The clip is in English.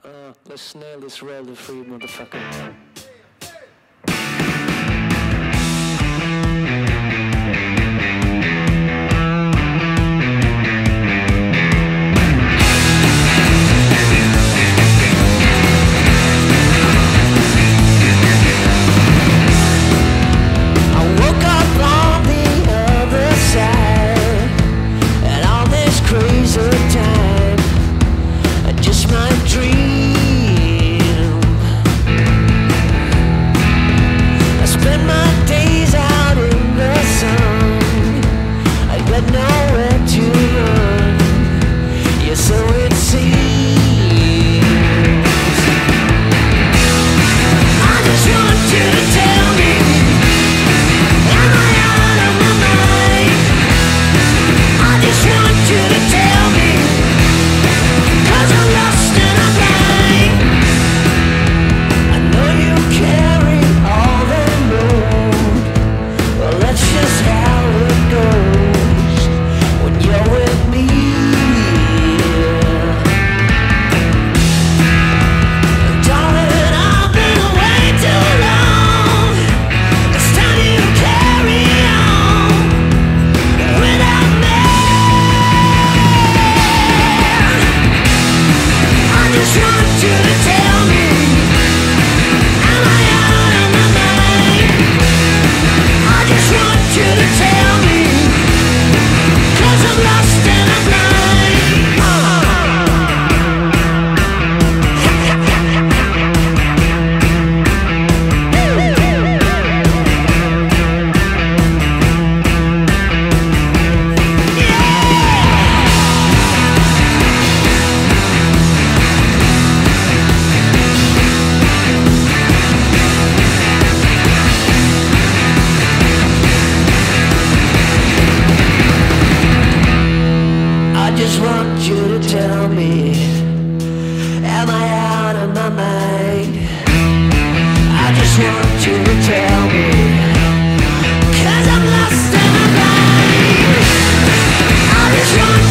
Let's nail this royalty free motherfucker. Tell me, am I out of my mind? I just want you to tell me, 'cause I'm lost and I'm blind. I just want